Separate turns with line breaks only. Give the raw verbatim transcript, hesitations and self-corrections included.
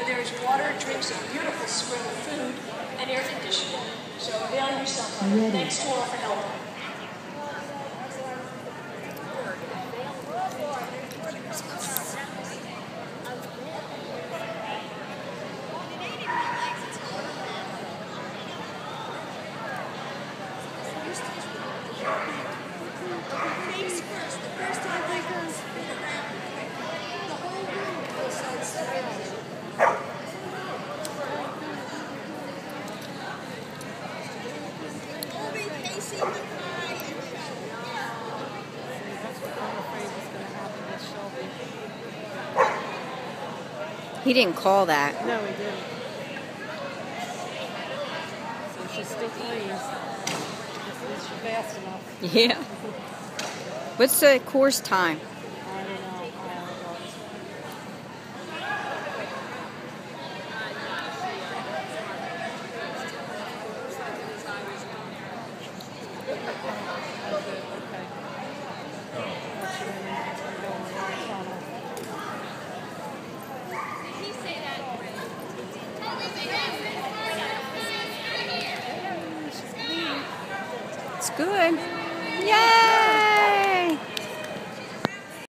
there's water, drinks, a beautiful spread of food, and air conditioning. So avail yourself of it. Thanks to all for helping.
He didn't call that.
No, he didn't. So she's still pleased. She's fast enough.
Yeah. What's the course time?
I don't know. I haven't looked.
It's good. Yay!